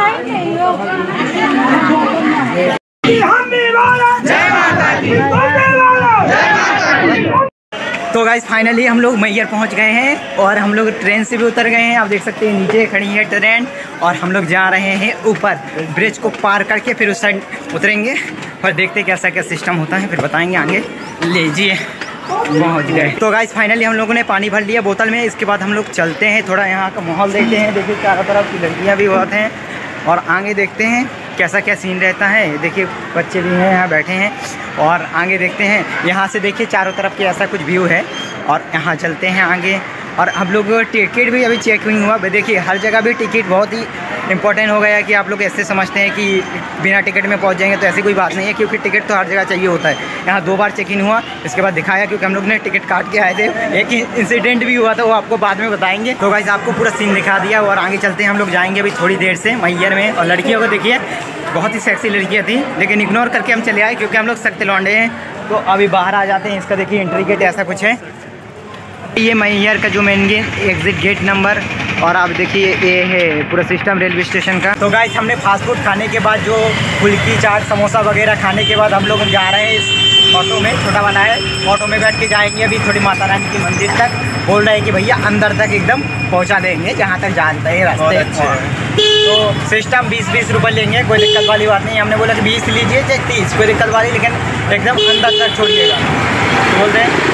तो guys finally हम लोग मैहर पहुंच गए हैं और हम लोग ट्रेन से भी उतर गए हैं। आप देख सकते हैं नीचे खड़ी है ट्रेन और हम लोग जा रहे हैं ऊपर ब्रिज को पार करके, फिर उस साइड उतरेंगे और देखते हैं कैसा क्या सिस्टम होता है, फिर बताएंगे आगे। लीजिए पहुंच गए। तो गाइस फाइनली हम लोगों ने पानी भर लिया बोतल में। इसके बाद हम लोग चलते हैं, थोड़ा यहाँ का माहौल देखते हैं। देखिए चारों तरफ की लड़कियाँ भी बहुत हैं और आगे देखते हैं कैसा क्या सीन रहता है। देखिए बच्चे भी हैं यहाँ बैठे हैं और आगे देखते हैं। यहाँ से देखिए चारों तरफ के ऐसा कुछ व्यू है और यहाँ चलते हैं आगे। और हम लोग टिकट भी अभी चेकिंग हुआ। देखिए हर जगह भी टिकट बहुत ही इंपॉर्टेंट हो गया है कि आप लोग ऐसे समझते हैं कि बिना टिकट में पहुंच जाएंगे, तो ऐसी कोई बात नहीं है, क्योंकि टिकट तो हर जगह चाहिए होता है। यहाँ 2 बार चेकिंग हुआ, इसके बाद दिखाया, क्योंकि हम लोग ने टिकट काट के आए थे। एक इंसिडेंट भी हुआ था, वो आपको बाद में बताएंगे। तो गाइस आपको पूरा सीन दिखा दिया और आगे चलते हैं। हम लोग जाएंगे अभी थोड़ी देर से मैहर में। और लड़कियों को देखिए बहुत ही सेक्सी लड़कियाँ थी, लेकिन इग्नोर करके हम चले आए क्योंकि हम लोग सख्त लौंडे हैं। तो अभी बाहर आ जाते हैं। इसका देखिए एंट्री गेट ऐसा कुछ है, ये मैहर का जो main gate exit gate number. और आप देखिए ये है पूरा सिस्टम रेलवे स्टेशन का। तो गाइस हमने फास्ट फूड खाने के बाद, जो फुल्की चाट समोसा वगैरह खाने के बाद हम लोग जा रहे हैं इस ऑटो में, छोटा वाला है, ऑटो में बैठ के जाएंगे अभी थोड़ी माता रानी के मंदिर तक। बोल रहे हैं कि भैया अंदर तक एकदम पहुंचा देंगे जहां तक जानते हैं रास्ते। तो सिस्टम 20-20 रुपये लेंगे, कोई दिक्कत वाली बात नहीं। हमने बोला कि 20 लीजिए चाहे 30, कोई दिक्कत वाली, लेकिन एकदम अंदर तक छोड़िएगा। तो बोल रहे हैं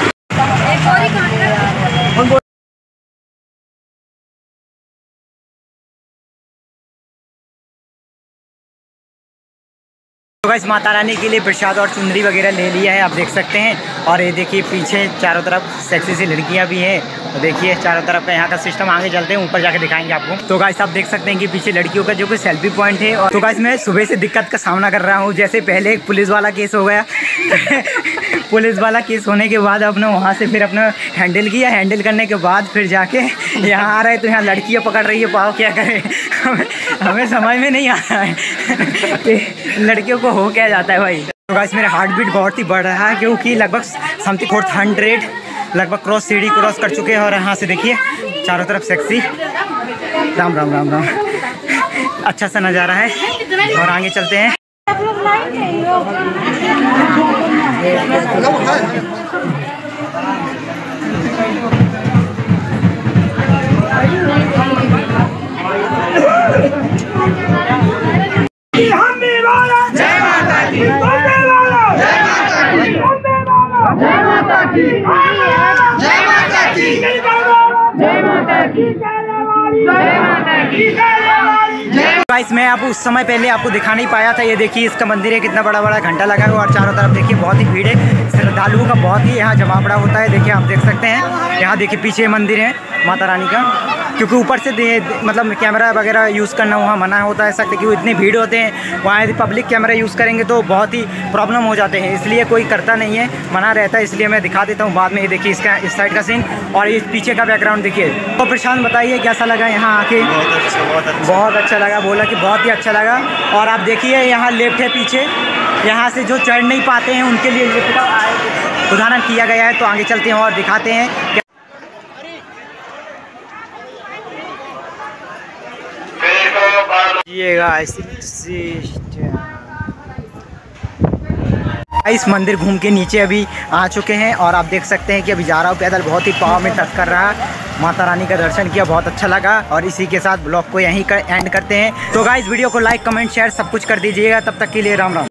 तो गाइस माता रानी के लिए प्रसाद और चुंदरी वगैरह ले लिया है, आप देख सकते हैं। और ये देखिए पीछे चारों तरफ सेक्सी सी लड़कियां भी हैं। तो देखिए चारों तरफ का यहाँ का सिस्टम। आगे चलते हैं, ऊपर जाके दिखाएंगे आपको। तो गाइस आप देख सकते हैं कि पीछे लड़कियों का जो कोई सेल्फी पॉइंट है। और तो गाइस मैं सुबह से दिक्कत का सामना कर रहा हूँ। जैसे पहले एक पुलिस वाला केस हो गया पुलिस वाला केस होने के बाद अपने वहाँ से फिर अपना हैंडल किया। हैंडल करने के बाद फिर जाके यहाँ आ रहे, तो यहाँ लड़कियाँ पकड़ रही है पाओ। क्या करें हमें समझ में नहीं आ रहा है कि लड़कियों को हो क्या जाता है भाई। तो गाइस मेरा हार्ट बीट बहुत ही बढ़ रहा है, क्योंकि लगभग समथिंग 400 लगभग क्रॉस सीढ़ी क्रॉस कर चुके हैं। और यहाँ से देखिए चारों तरफ सेक्सी, राम राम राम राम, अच्छा सा नज़ारा है। और आगे चलते हैं। गाइस मैं आप उस समय पहले आपको दिखा नहीं पाया था। ये देखिए इसका मंदिर है, कितना बड़ा बड़ा घंटा लगा है। और चारों तरफ देखिए बहुत ही भीड़ है, श्रद्धालुओं का बहुत ही यहाँ जमावड़ा होता है। देखिए आप देख सकते हैं, यहाँ देखिए पीछे मंदिर है माता रानी का, क्योंकि ऊपर से मतलब कैमरा वगैरह यूज़ करना वहाँ मना होता है सख्त, क्योंकि इतने भीड़ होते हैं वहाँ। यदि पब्लिक कैमरा यूज़ करेंगे तो बहुत ही प्रॉब्लम हो जाते हैं, इसलिए कोई करता नहीं है, मना रहता है। इसलिए मैं दिखा देता हूँ बाद में। ये देखिए इसका इस साइड का सीन और इस पीछे का बैकग्राउंड देखिए। तो प्रशांत बताइए कैसा लगा यहाँ आके? बहुत अच्छा लगा, बोला कि बहुत ही अच्छा लगा। और आप देखिए यहाँ लेफ्ट है पीछे, यहाँ से जो चढ़ नहीं पाते हैं उनके लिए लिफ्ट का उदाहरण किया गया है। तो आगे चलते हैं और दिखाते हैं। इस मंदिर घूम के नीचे अभी आ चुके हैं और आप देख सकते हैं कि अभी जा रहा हूँ पैदल, बहुत ही पाँव में टच कर रहा है। माता रानी का दर्शन किया, बहुत अच्छा लगा। और इसी के साथ ब्लॉग को यहीं एंड करते हैं। तो गाइस वीडियो को लाइक कमेंट शेयर सब कुछ कर दीजिएगा। तब तक के लिए राम राम।